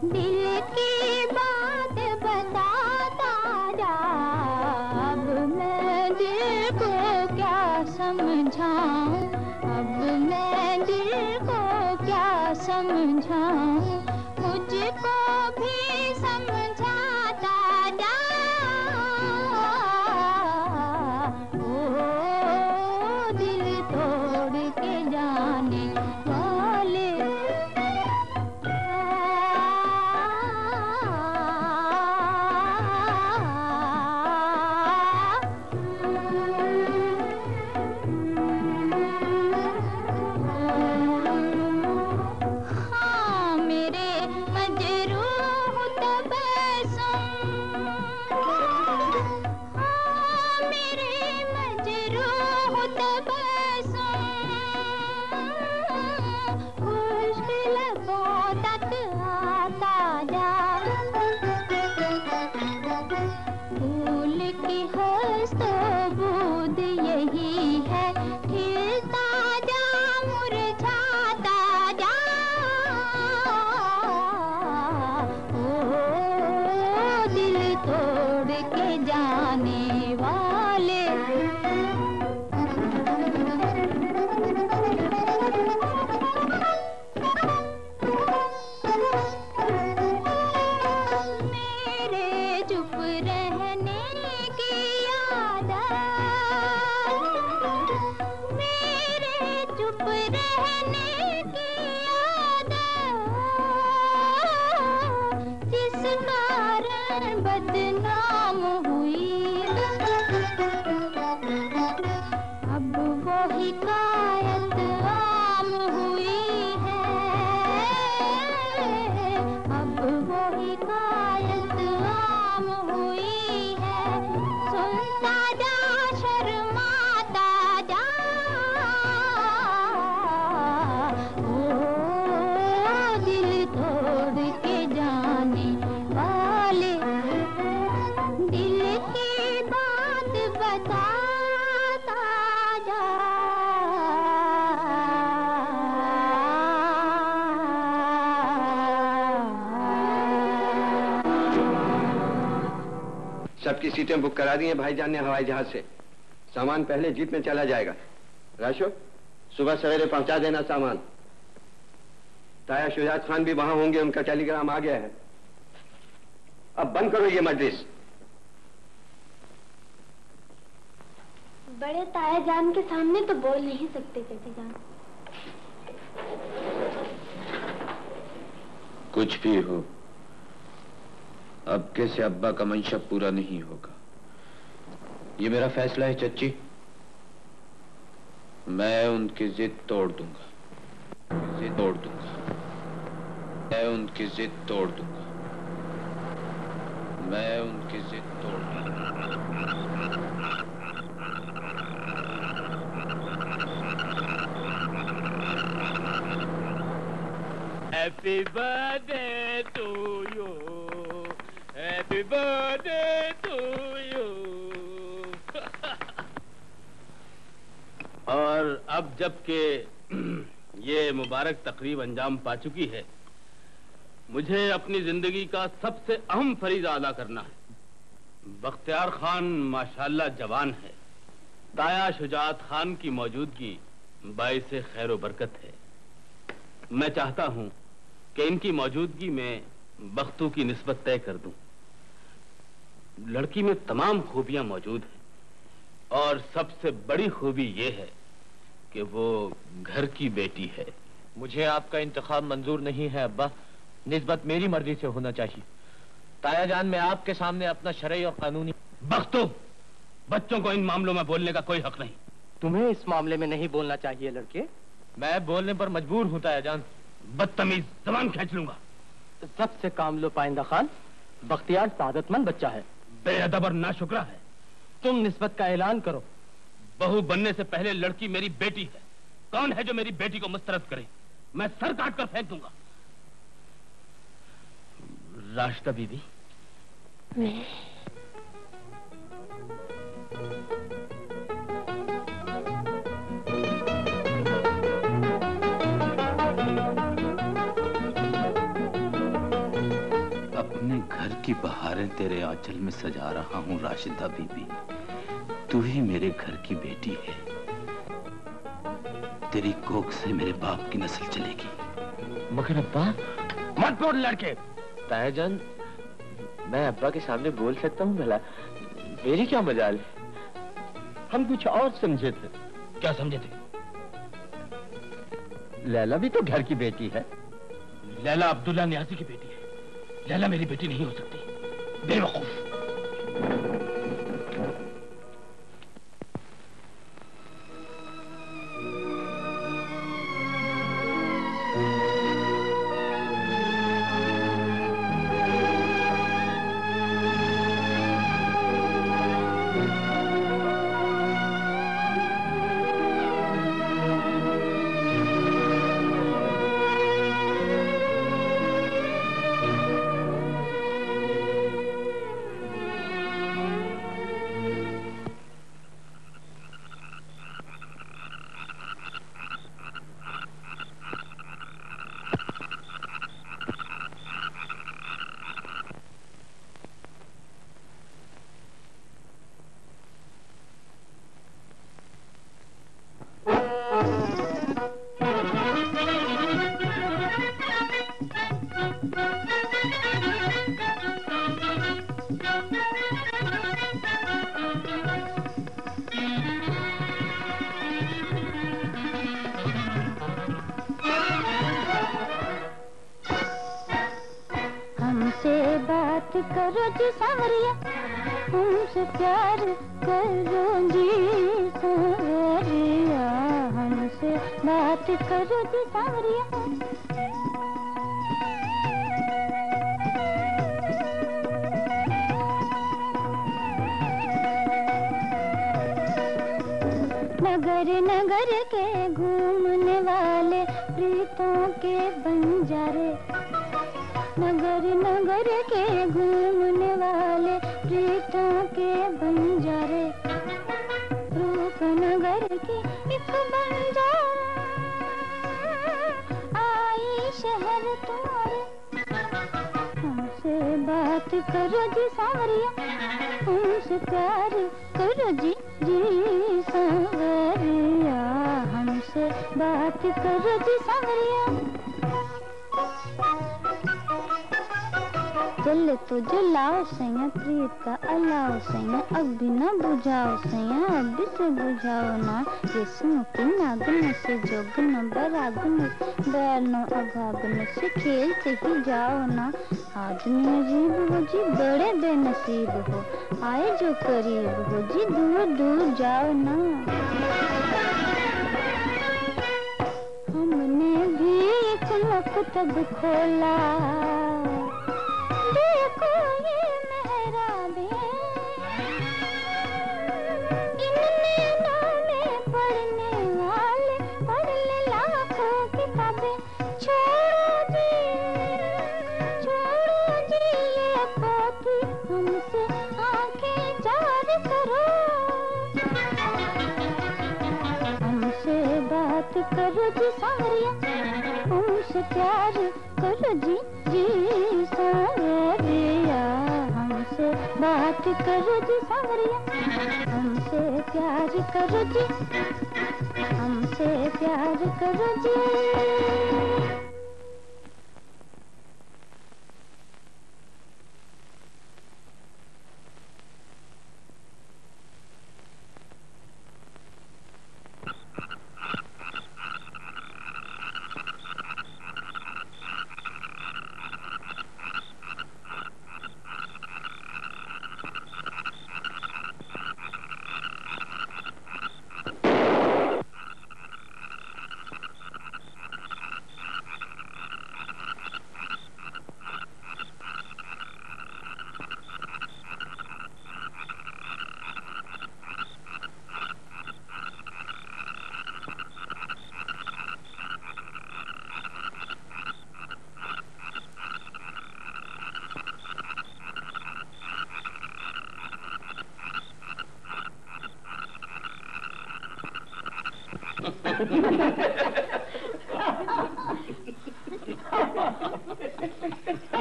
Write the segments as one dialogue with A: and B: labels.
A: दिल की बात बताता जा, अब मैं दिल को क्या समझाऊं, अब मैं दिल को क्या समझाऊं, मुझको भी समझाता जा। ओ दिल तोड़ के जाने वाले,
B: सबकी सीटें बुक करा दी हैं भाईजान ने हवाई जहाज से। सामान पहले जीप में चला जाएगा। राशो, सुबह सवेरे पहुंचा देना सामान। ताया शुजात खान भी वहां होंगे, उनका टेलीग्राम आ गया है। अब बंद करो ये मजलिस।
C: बड़े ताया जान के सामने तो बोल नहीं सकते चाची जान।
D: कुछ भी हो, अब कैसे अब्बा का मंशब पूरा नहीं होगा। ये मेरा फैसला है चच्ची। मैं उनकी जिद तोड़ दूंगा, जिद तोड़ दूंगा, मैं उनकी जिद तोड़ दूंगा, मैं उनकी जिद तोड़ दूंगा।
E: Happy birthday to you, happy birthday to you। और अब जबकि ये मुबारक तकरीब अंजाम पा चुकी है, मुझे अपनी जिंदगी का सबसे अहम फरीज़ा अदा करना है। बख्तियार खान माशाल्लाह जवान है, ताया शुजात खान की मौजूदगी बाइसे खैर व बरकत है। मैं चाहता हूं कि इनकी मौजूदगी में बख्तों की निस्बत तय कर दूं। लड़की में तमाम खूबियां मौजूद हैं और सबसे बड़ी खूबी यह है कि वो घर की बेटी है।
F: मुझे आपका इंतखाब मंजूर नहीं है अब्बा, निस्बत मेरी मर्जी से होना चाहिए। ताया जान, मैं आपके सामने अपना शरई और कानूनी।
E: बख्तो, बच्चों को इन मामलों में बोलने का कोई हक नहीं।
F: तुम्हें इस मामले में नहीं बोलना चाहिए लड़के। मैं बोलने पर मजबूर हूं ताया जान।
E: बदतमीज, जबान खींच लूंगा।
F: सबसे काम लो पाइंदा खान, बख्तियार सादतमंद बच्चा है।
E: बेअदब और नाशुक्रा है।
F: तुम निस्बत का ऐलान करो।
E: बहू बनने से पहले लड़की मेरी बेटी है। कौन है जो मेरी बेटी को मुस्तरद करे? मैं सर काट कर फेंक दूंगा। राशिदा बीबी,
C: मैं
G: अपने घर की बहारें तेरे आंचल में सजा रहा हूँ राशिदा बीबी। तू ही मेरे घर की बेटी है। तेरी कोख से मेरे बाप की नस्ल चलेगी।
F: मगर अब्बा मत बोल लड़के। ताया जान, मैं अब्बा के सामने बोल सकता हूँ भला? मेरी क्या मजाल है?
E: हम कुछ और समझे थे।
F: क्या समझे थे?
E: लैला भी तो घर की बेटी है।
F: लैला अब्दुल्ला न्याजी की बेटी है। लैला मेरी बेटी नहीं हो सकती, बेवकूफ।
A: करो जी सांवरिया, हमसे प्यार करो जी सांवरिया, हमसे बात करो जी सांवरिया। नगर नगर के घूमने वाले प्रीतों के बंजारे, नगर नगर के घूमने वाले प्रीतों के बंजारे, रूपनगर की एक बंजारा आई शहर तुम्हारे। हमसे बात करो जी सांवरिया, हमसे प्यार करो जी सांवरिया, हमसे बात करो जी सांवरिया। चल तो जलाओ सैया प्रीत का अलाओ सैया, अब भी न बुझाओ सैया, अब से बुझाओ ना। रेशम की नागन से जोगन बरागन बैरनो अभागन से खेलते ही जाओ ना। आदमी अजीब हो जी बड़े बेनसीब हो, आए जो करीब हो जी दूर दूर जाओ ना। हमने भी एक मकतब खोला, देखो ये मेहराबे, इनमें नामे पढ़ने वाले पढ़ ले लाखों किताबें। छोड़ो जी ये पोथी, हमसे आंखें जार करो। हमसे बात करो जी सांवरिया, हमसे प्यार करो जी सांवरिया, हमसे बात करो जी सांवरिया, हमसे प्यार करो जी, हमसे प्यार करो जी।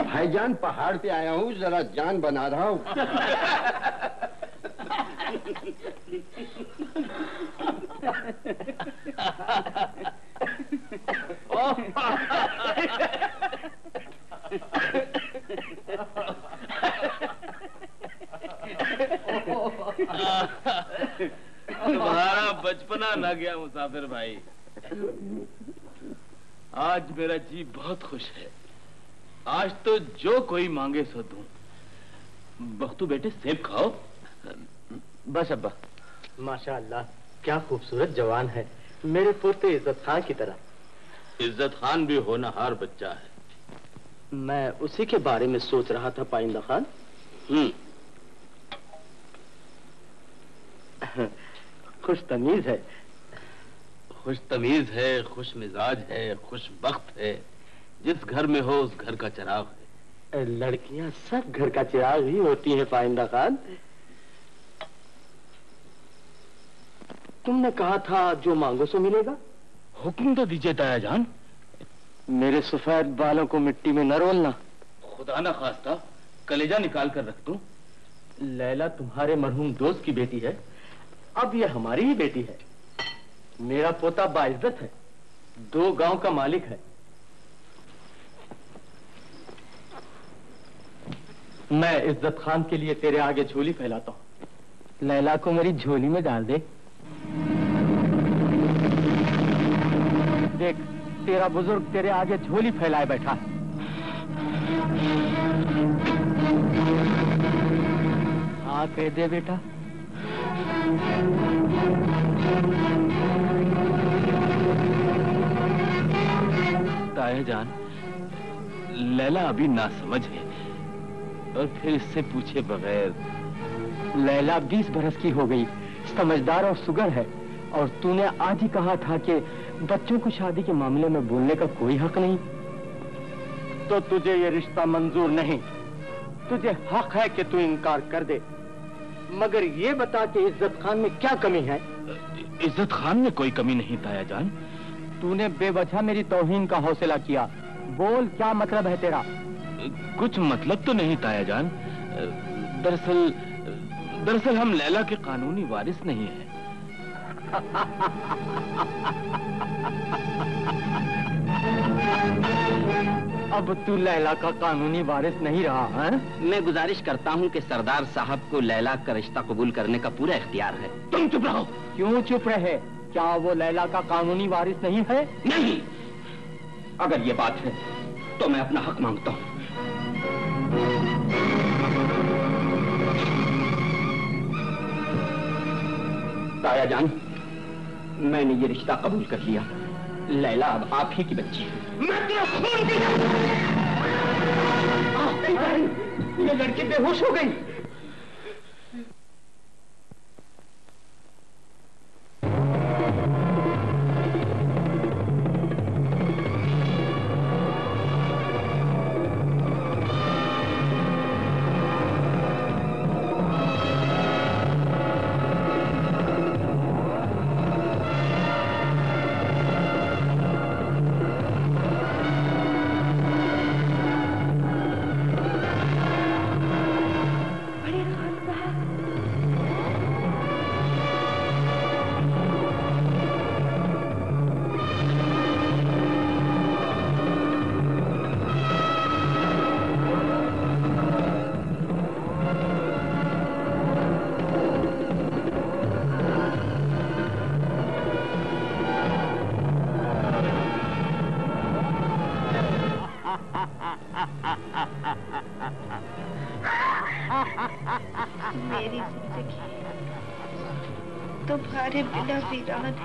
B: भाईजान पहाड़ पे आया हूँ, जरा जान बना रहा हूँ।
E: तुम्हारा बचपना ना गया मुसाफिर भाई। आज मेरा जी बहुत खुश है। आज तो जो कोई मांगे सो दूं। बख्तू बेटे सेब खाओ।
F: बस अब्बा। माशाअल्लाह, क्या खूबसूरत जवान है, मेरे पोते इज्जत खान की तरह।
E: इज्जत खान भी होनहार बच्चा है।
F: मैं उसी के बारे में सोच रहा था पाइंदा खान। खुश तमीज है।
E: खुश तमीज है, खुश मिजाज है, खुश बख्त है। जिस घर में हो उस घर का चिराग है।
F: लड़कियां सब घर का चिराग ही होती हैं पाइंदा खान। तुमने कहा था जो मांगो सो मिलेगा।
E: हुक्म तो दीजिए ताया जान।
F: मेरे सफेद बालों को मिट्टी में न रोलना।
E: खुदा ना खास्ता कलेजा निकाल कर रख दूं।
F: लैला तुम्हारे मरहूम दोस्त की बेटी है, अब ये हमारी ही बेटी है। मेरा पोता बाइज्जत है, 2 गांव का मालिक है। मैं इज्जत खान के लिए तेरे आगे झोली फैलाता हूं। लैला को मेरी झोली में डाल दे। देख, तेरा बुजुर्ग तेरे आगे झोली फैलाए बैठा है। हाँ कह दे बेटा।
E: ताया जान, लैला अभी नासमझ है और फिर इससे पूछे बगैर।
F: लैला 20 बरस की हो गई, समझदार और सुगर है, और तूने आज ही कहा था कि बच्चों को शादी के मामले में बोलने का कोई हक नहीं। तो तुझे ये रिश्ता मंजूर नहीं। तुझे हक है कि तू इनकार कर दे, मगर ये बता कि इज्जत खान में क्या कमी है।
E: इज्जत खान में कोई कमी नहीं ताया जान।
F: तूने बेवजह मेरी तौहीन का हौसला किया। बोल, क्या मतलब है तेरा?
E: कुछ मतलब तो नहीं ताया जान। दरअसल हम लैला के कानूनी वारिस नहीं हैं।
F: अब तू लैला का कानूनी वारिस नहीं रहा है?
H: मैं गुजारिश करता हूँ कि सरदार साहब को लैला का रिश्ता कबूल करने का पूरा इख्तियार है।
E: तुम चुप रहो।
F: क्यों चुप रहे? क्या वो लैला का कानूनी वारिस नहीं है?
H: नहीं। अगर ये बात है तो मैं अपना हक मांगता हूँ। ताया जान, मैंने ये रिश्ता कबूल कर लिया। लैला अब आप ही की बच्ची है। मैं तेरा खून पी। ये लड़की बेहोश हो गई।
I: मेरी जिंदगी तुम्हारे बिना वीरान है।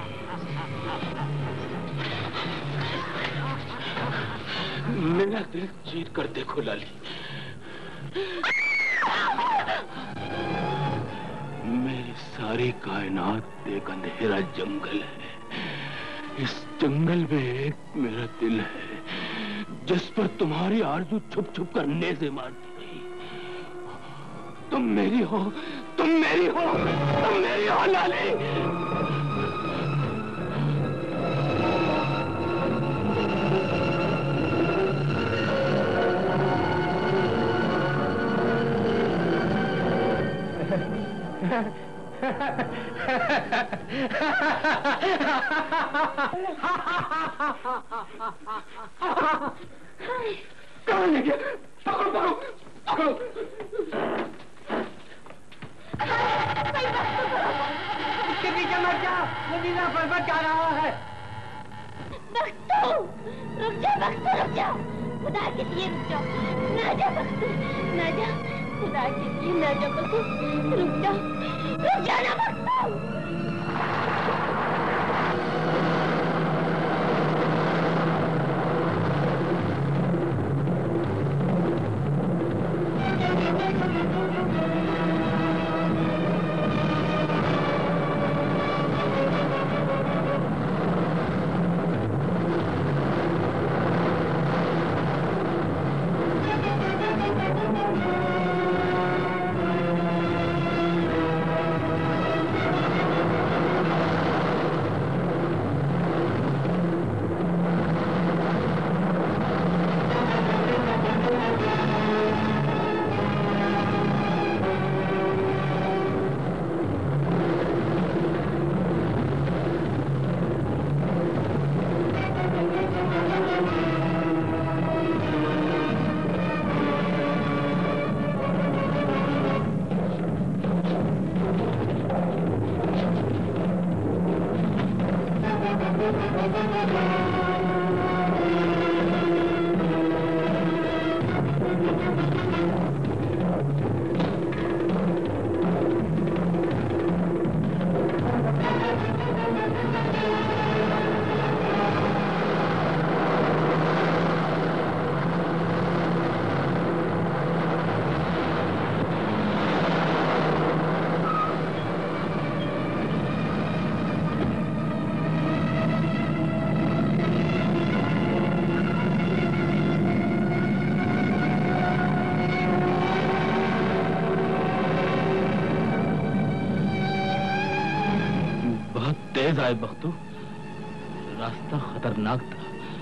E: मेरा दिल चीर कर देखो लाली। मेरी सारी कायनात एक अंधेरा जंगल है। इस जंगल में एक मेरा दिल है जिस पर तुम्हारी आरज़ू छुप छुप कर नेज़े मारती रही। तुम मेरी हो, तुम मेरी हो, तुम मेरी हो लाली।
H: कहाँ ले गया? पकड़ो पकड़ो पकड़ो। इसके पीछे मत जाओ, वो नीला पर्वत जा रहा है।
C: बख्तू, रुक जा बख्तू, रुक जा, खुदा के लिए रुक जाओ, ना जा बख्तू, ना जा, खुदा के लिए ना जा बख्तू, रुक जा ना बख्तू।
E: तेज आए बख्तू, रास्ता खतरनाक था,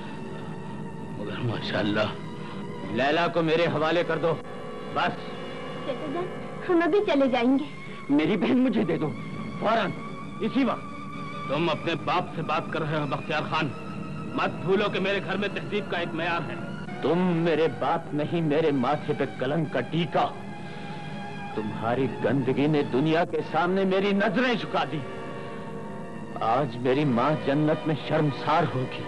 E: मगर माशाअल्लाह।
F: लैला को मेरे हवाले कर दो, बस।
C: चाचा जान, हम अभी चले जाएंगे।
H: मेरी बहन मुझे दे दो, फौरन, इसी वक्त।
E: तुम अपने बाप से बात कर रहे हो बख्तियार खान, मत भूलो कि मेरे घर में तहजीब का एक मयार है।
F: तुम मेरे बाप नहीं, मेरे माथे पे कलंक का टीका। तुम्हारी गंदगी ने दुनिया के सामने मेरी नजरें झुका दी। आज मेरी माँ जन्नत में शर्मसार होगी।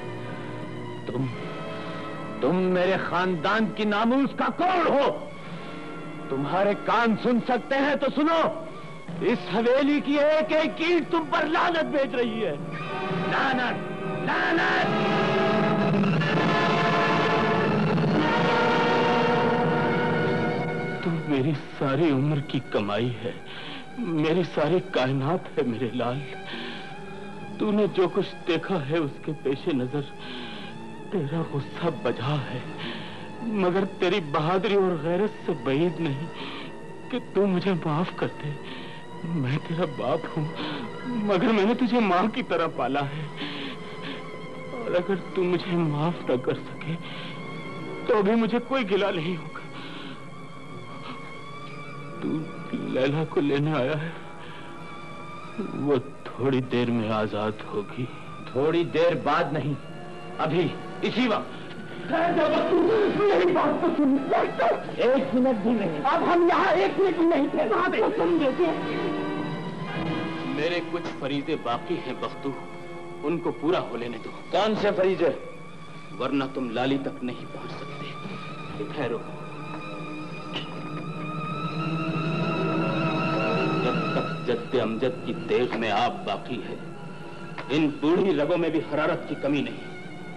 F: तुम मेरे खानदान की नामूस का कौन हो? तुम्हारे कान सुन सकते हैं तो सुनो, इस हवेली की एक एक ईंट तुम पर लानत भेज रही है। लानत, लानत।
E: तू मेरी सारी उम्र की कमाई है, मेरी सारी कायनात है मेरे लाल। तूने जो कुछ देखा है उसके पेशे नजर तेरा गुस्सा बजा है, मगर तेरी बहादुरी और गैरत से बैद नहीं कि तू मुझे माफ कर दे। मैं तेरा बाप हूँ, मगर मैंने तुझे माँ की तरह पाला है, और अगर तू मुझे माफ न कर सके तो भी मुझे कोई गिला नहीं होगा। तू लैला को लेने आया है, वो थोड़ी देर में आजाद होगी।
F: थोड़ी देर बाद नहीं, अभी, इसी वक्त।
H: मेरी बात तो सुन, एक मिनट भी नहीं। अब हम यहाँ एक मिनट भी नहीं थे, वहाँ पे सुन देते।
E: मेरे कुछ फरीजे बाकी हैं बख्तू, उनको पूरा हो लेने दो।
F: कौन से फरीजे?
E: वरना तुम लाली तक नहीं पहुंच सकते। ठहरो, जब तक जद्दे अमजद की देख में आप बाकी है, इन बूढ़ी रगों में भी हरारत की कमी नहीं।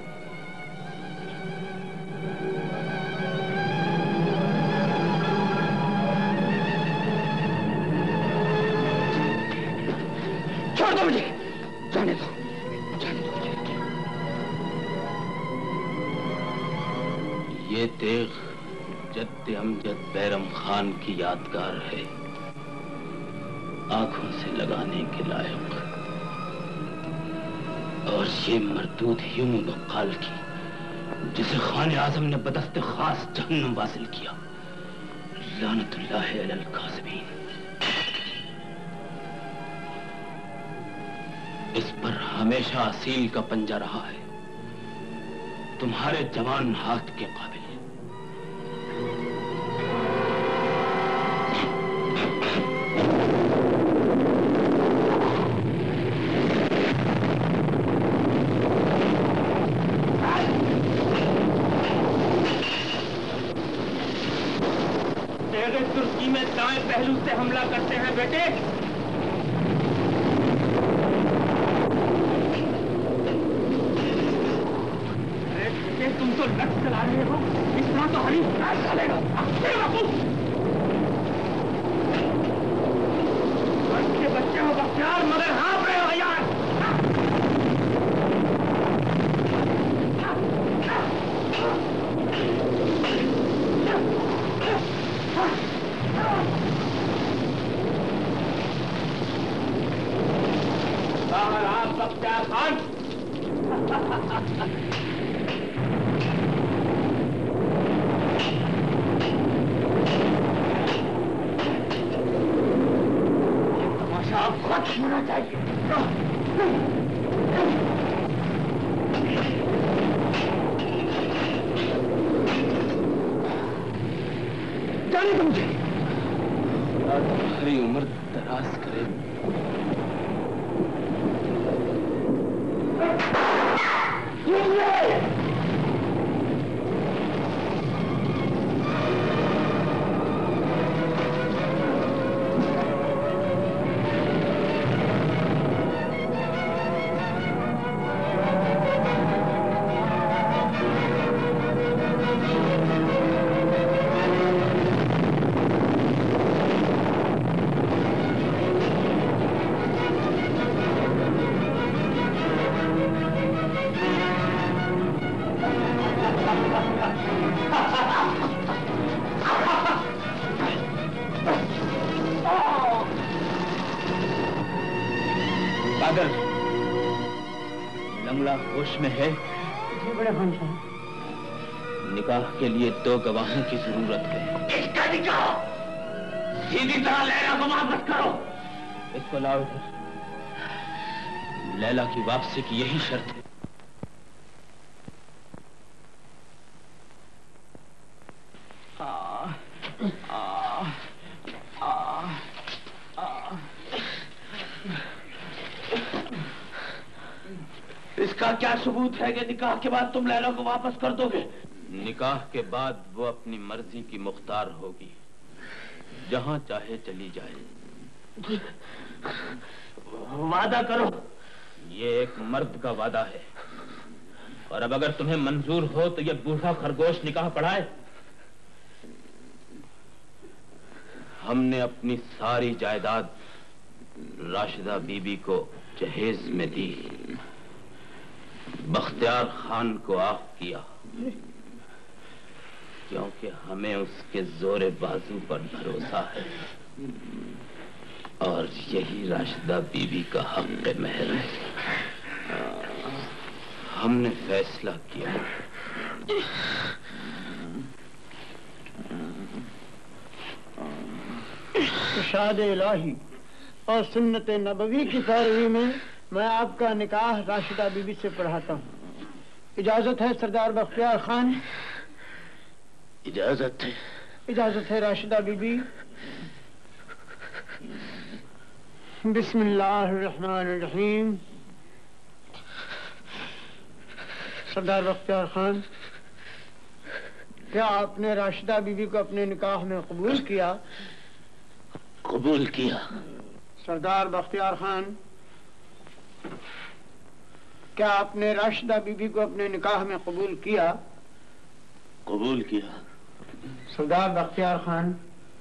H: छोड़ दो मुझे, जाने दो, जाने दो मुझे।
E: ये देख जद्दे अमजद बैरम खान की यादगार है, आंखों से लगाने के लायक। और ये मरदूद यूं बकाल की जिसे खान आजम ने बदस्ते खास जहन्नम वासिल किया। लानतुल्लाह अलल काज़िबीन। इस पर हमेशा असील का पंजा रहा है, तुम्हारे जवान हाथ के काबिल।
F: तेरे तुर्की में दाएं पहलू से हमला करते हैं बेटे। तुम तो लट चला रहे हो, इस तरह तो हरी प्राण चलेगा। बच्चे बच्चे हो बख्तियार, मगर हाँफ रहे हो यार। आप बख्तियार खान। खुद होना चाहिए। जाने दो मुझे।
E: तुम्हारी उम्र दराज करे। लंगड़ा होश में है?
F: जी बड़े खान साहब।
E: निकाह के लिए 2 गवाहों की जरूरत है।
F: इसका निकाह सीधी तरह लैला को वापस करो।
E: इसको लाओ इधर। लैला की वापसी की यही शर्त है।
F: इसका क्या सबूत है कि निकाह के बाद तुम लैला को वापस कर दोगे?
E: निकाह के बाद वो अपनी मर्जी की मुख्तार होगी, जहां चाहे चली जाए।
F: वादा करो।
E: ये एक मर्द का वादा है, और अब अगर तुम्हें मंजूर हो तो ये बूढ़ा खरगोश निकाह पढ़ाए। हमने अपनी सारी जायदाद राशिदा बीबी को जहेज में दी, बख्तियार खान को आफ किया, क्योंकि हमें उसके जोरे बाजू पर भरोसा है, और यही राशिदा बीबी का हक महर है। हमने फैसला किया
F: इरशाद इलाही और सुन्नत नबवी की पैरवी में मैं आपका निकाह राशिदा बीबी से पढ़ाता हूँ। इजाजत है सरदार बख्तियार खान?
E: इजाजत है।
F: इजाजत है राशिदा बीबी। बिस्मिल्लाहिर्रहमानिर्रहीम। सरदार बख्तियार खान, क्या आपने राशिदा बीबी को अपने निकाह में कबूल किया?
E: कबूल किया।
F: सरदार बख्तियार खान, क्या आपने राशिदा बीबी को अपने निकाह में कबूल किया?
E: कबूल किया।
F: सरदार बख्तियार खान,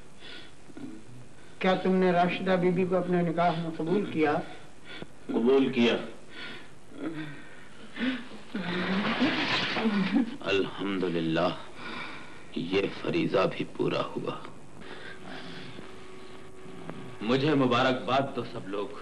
F: क्या तुमने राशिदा बीबी को अपने निकाह में कबूल किया?
E: कबूल किया। अल्हम्दुलिल्लाह, ये फरीजा भी पूरा हुआ। मुझे मुबारकबाद तो सब लोग।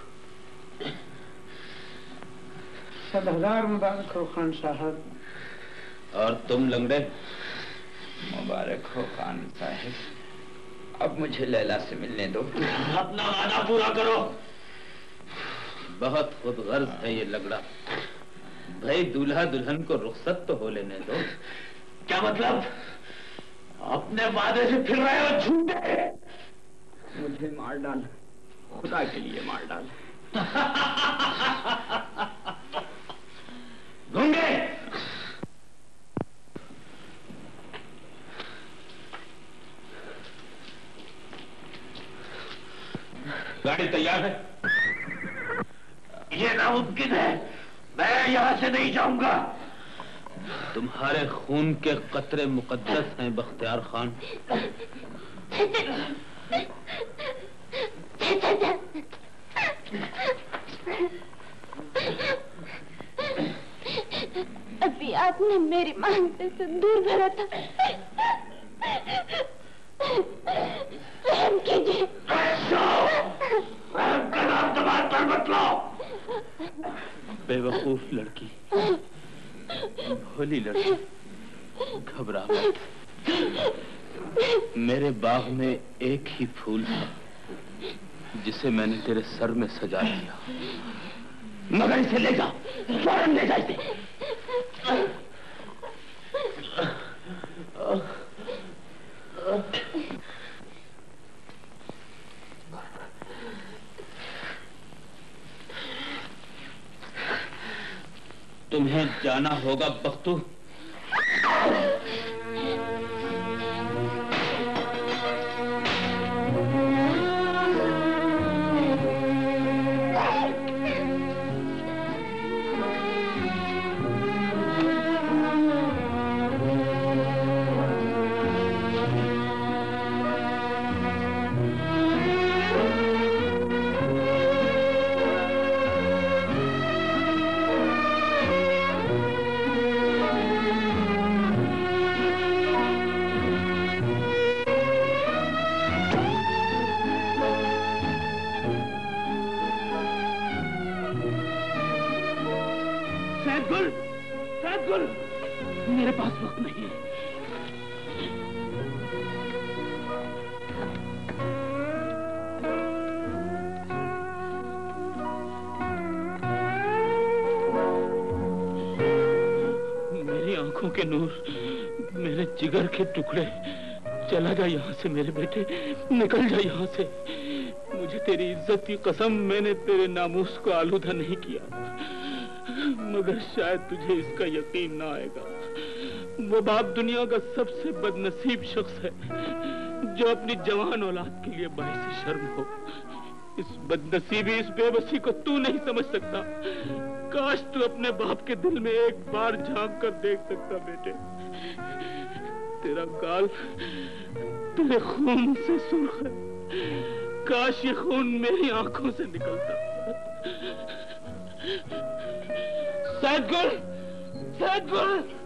F: 1000 मुबारक हो खान साहब।
E: और तुम लंगड़े?
G: मुबारक हो खान साहब। अब मुझे लैला से मिलने दो।
F: अपना वादा पूरा करो।
D: बहुत खुदगर्ज है ये लगड़ा। भाई दूल्हा दुल्हन को रुखसत तो हो लेने दो।
H: क्या मतलब? अपने वादे से फिर रहे हो झूठे। मुझे मार डाल, खुदा के लिए मार डाल। गूंगे,
E: गाड़ी तैयार है?
H: ये नामुमकिन है, मैं यहां से नहीं जाऊंगा।
D: तुम्हारे खून के कतरे मुकद्दस हैं बख्तियार खान।
C: अभी आपने मेरी मांगते से दूर भरा था। रहम कीजिए।
H: रहम का नाम जबान पर मत लो।
D: बेवकूफ लड़की, भोली लड़की, घबरा मत। मेरे बाग में एक ही फूल था जिसे मैंने तेरे सर में सजा दिया।
H: मगर इसे ले जा, फौरन ले जा इसे।
D: तुम्हें जाना होगा बख्तू।
H: मेरे पास वक्त नहीं है।
E: मेरी आंखों के नूर, मेरे जिगर के टुकड़े, चला जा यहाँ से मेरे बेटे, निकल जा यहाँ से। मुझे तेरी इज्जत की कसम, मैंने तेरे नामूस को आलूदा नहीं किया। मगर शायद तुझे इसका यकीन ना आएगा। वो बाप दुनिया का सबसे बदनसीब शख्स है जो अपनी जवान औलाद के लिए बाइस शर्म हो। इस बदनसीबी, इस बेबसी को तू नहीं समझ सकता। काश तू अपने बाप के दिल में एक बार झांक कर देख सकता बेटे। तेरा गाल तेरे खून से सुर्ख है। काश ये खून मेरी आंखों से निकलता। सैदगुल, सैदगुल।